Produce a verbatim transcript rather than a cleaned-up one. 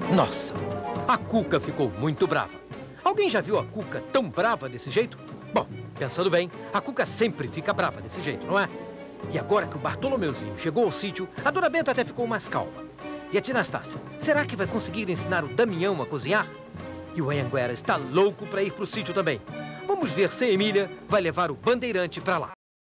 Nossa, a Cuca ficou muito brava. Alguém já viu a Cuca tão brava desse jeito? Bom, pensando bem, a Cuca sempre fica brava desse jeito, não é? E agora que o Bartolomeuzinho chegou ao sítio, a Dona Benta até ficou mais calma. E a tia Anastácia, será que vai conseguir ensinar o Damião a cozinhar? E o Anhanguera está louco para ir para o sítio também. Vamos ver se a Emília vai levar o Bandeirante para lá.